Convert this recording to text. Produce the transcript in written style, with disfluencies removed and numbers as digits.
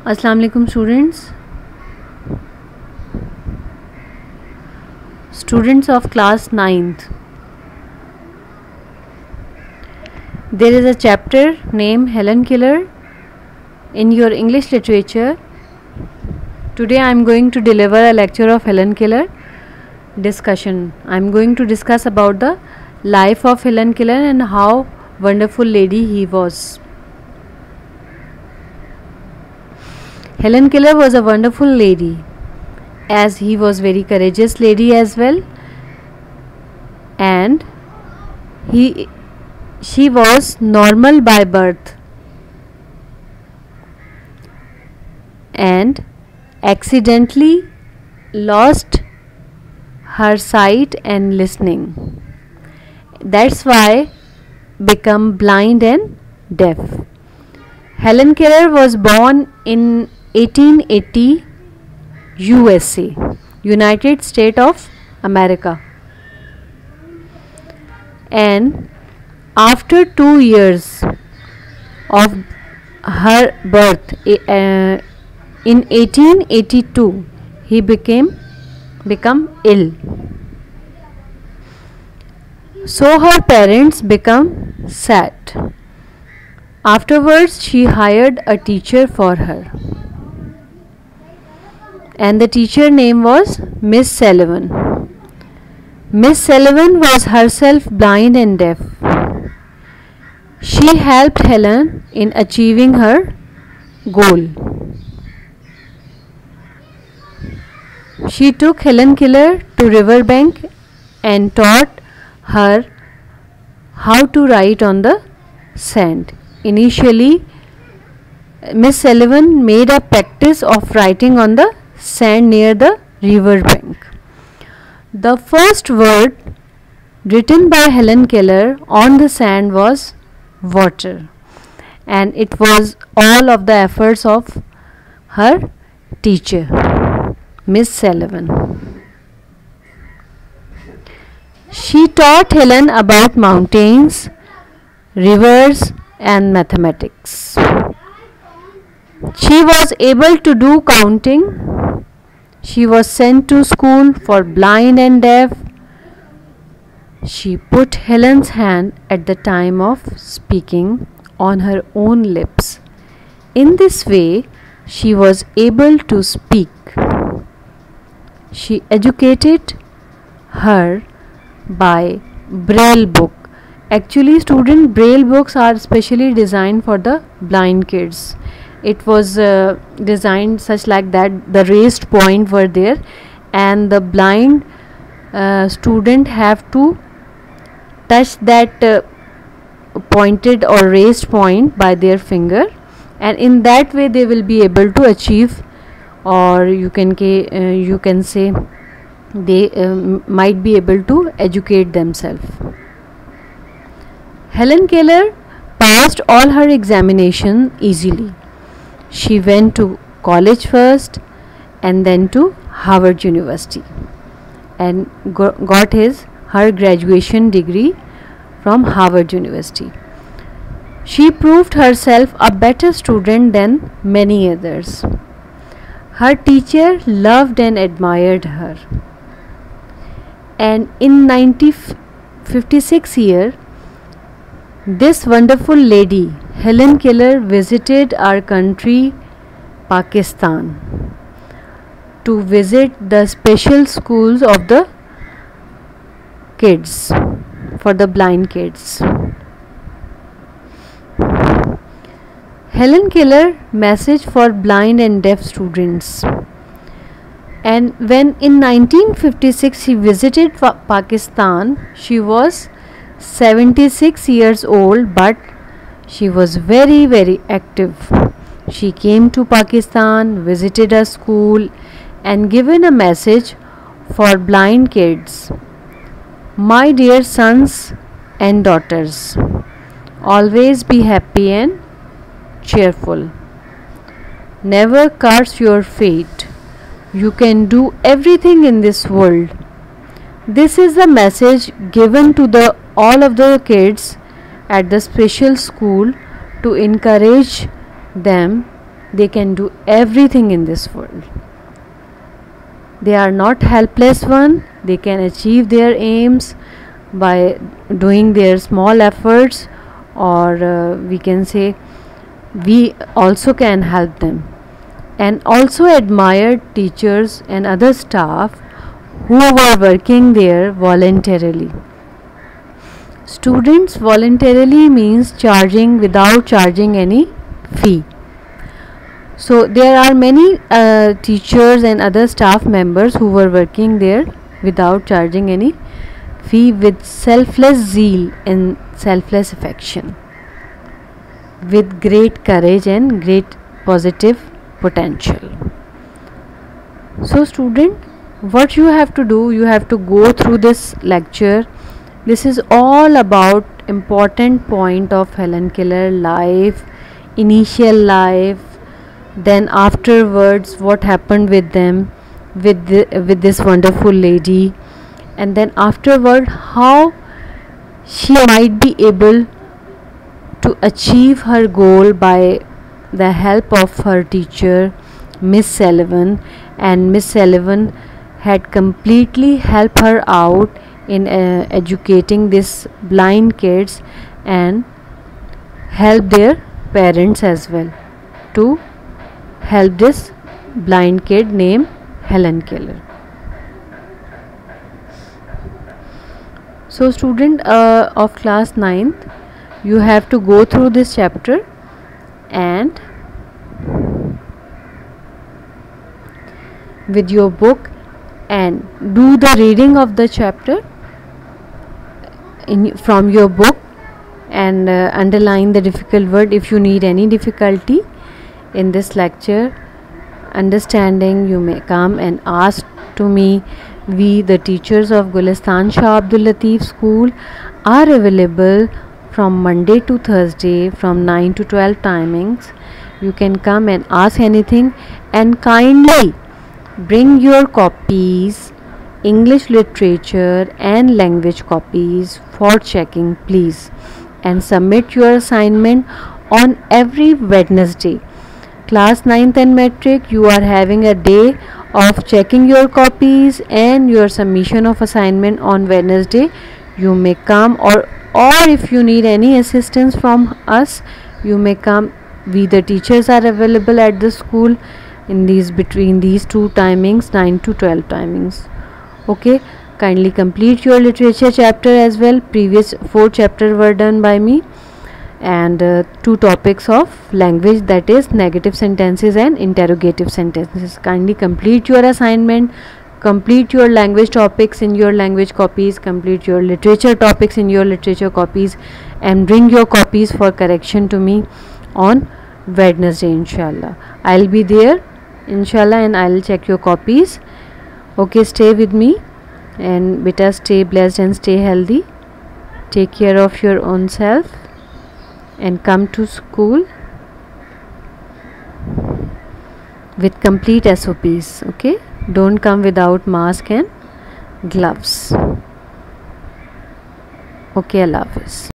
Assalamu alaikum students of class 9th. There is a chapter named Helen Keller in your English literature. Today I am going to deliver a lecture of Helen Keller discussion. I am going to discuss about the life of Helen Keller and how wonderful lady he was. Helen Keller was a wonderful lady, as he was very courageous lady as well, and she was normal by birth and accidentally lost her sight and listening. That's why become blind and deaf. Helen Keller was born in 1880 USA, United States of America, and after 2 years of her birth in 1882 he become ill, so her parents become sad. Afterwards she hired a teacher for her, and the teacher name was Miss Sullivan. Miss Sullivan was herself blind and deaf. She helped Helen in achieving her goal. She took Helen Keller to riverbank and taught her how to write on the sand. Initially, Miss Sullivan made a practice of writing on the sand near the river bank. The first word written by Helen Keller on the sand was water, and it was all of the efforts of her teacher, Miss Sullivan. She taught Helen about mountains, rivers, and mathematics. She was able to do counting. She was sent to school for blind and deaf. She put Helen's hand at the time of speaking on her own lips. In this way, she was able to speak. She educated her by Braille book. Actually, student, Braille books are specially designed for the blind kids. It was designed such like that the raised point were there, and the blind student have to touch that pointed or raised point by their finger, and in that way they will be able to achieve, or you can say they might be able to educate themselves. Helen Keller passed all her examination easily. She went to college first and then to Harvard University and got her graduation degree from Harvard University. She proved herself a better student than many others. Her teacher loved and admired her. And in 1956 year, this wonderful lady, Helen Keller, visited our country, Pakistan, to visit the special schools of the kids, for the blind kids. Helen Keller message for blind and deaf students. And when in 1956 she visited Pakistan, she was 76 years old, but she was very, very active. She came to Pakistan, visited a school, and given a message for blind kids. My dear sons and daughters, always be happy and cheerful. Never curse your fate. You can do everything in this world. This is the message given to all of the kids at the special school to encourage them they can do everything in this world. They are not helpless one. They can achieve their aims by doing their small efforts, or we can say we also can help them. And also admire teachers and other staff who were working there voluntarily. Students voluntarily means charging without charging any fee. So there are many teachers and other staff members who were working there without charging any fee, with selfless zeal and selfless affection, with great courage and great positive potential. So student, what you have to do, you have to go through this lecture. This is all about important point of Helen Keller life, initial life, then afterwards what happened with them, with this wonderful lady, and then afterward how she might be able to achieve her goal by the help of her teacher Miss Sullivan. And Miss Sullivan had completely helped her out in educating these blind kids and help their parents as well to help this blind kid named Helen Keller. So student of class 9th, you have to go through this chapter and with your book and do the reading of the chapter from your book, and underline the difficult word. If you need any difficulty in this lecture understanding, you may come and ask to me. We, the teachers of Gulistan Shah Abdul Latif School, are available from Monday to Thursday from 9 to 12 timings. You can come and ask anything, and kindly bring your copies, English literature and language copies for checking please, and submit your assignment on every Wednesday. Class 9th and metric, you are having a day of checking your copies and your submission of assignment on Wednesday. You may come, or if you need any assistance from us, you may come. We, the teachers, are available at the school in between these two timings, 9 to 12 timings. Okay, kindly complete your literature chapter as well. Previous 4 chapters were done by me, and 2 topics of language, that is negative sentences and interrogative sentences. Kindly complete your assignment, complete your language topics in your language copies, complete your literature topics in your literature copies, and bring your copies for correction to me on Wednesday, inshallah. I'll be there inshallah, and I'll check your copies. Okay, stay with me, and beta, stay blessed and stay healthy. Take care of your own self and come to school with complete SOPs. Okay, don't come without mask and gloves. Okay, Allah Hafiz.